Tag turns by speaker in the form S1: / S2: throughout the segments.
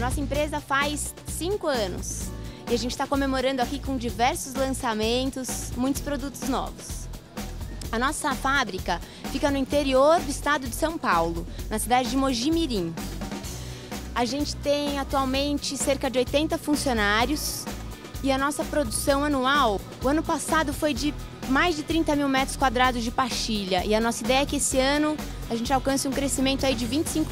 S1: nossa empresa faz 5 anos e a gente está comemorando aqui com diversos lançamentos, muitos produtos novos. A nossa fábrica fica no interior do estado de São Paulo, na cidade de Mogi Mirim. A gente tem atualmente cerca de 80 funcionários e a nossa produção anual, o ano passado foi de mais de 30 mil metros quadrados de pastilha e a nossa ideia é que esse ano a gente alcance um crescimento aí de 25%.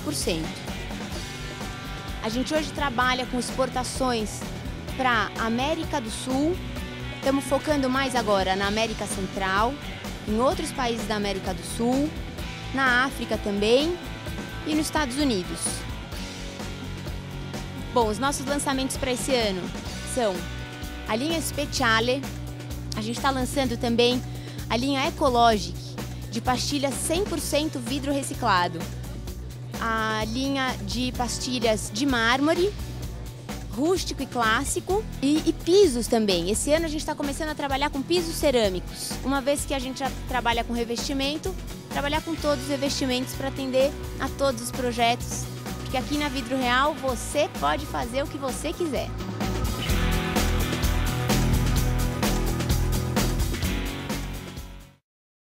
S1: A gente hoje trabalha com exportações para a América do Sul, estamos focando mais agora na América Central, em outros países da América do Sul, na África também e nos Estados Unidos. Bom, os nossos lançamentos para esse ano são a linha Speciale, a gente está lançando também a linha Ecologic, de pastilhas 100% vidro reciclado, a linha de pastilhas de mármore, rústico e clássico e pisos também. Esse ano a gente está começando a trabalhar com pisos cerâmicos, uma vez que a gente já trabalha com revestimento, trabalhar com todos os revestimentos para atender a todos os projetos, porque aqui na Vidro Real você pode fazer o que você quiser.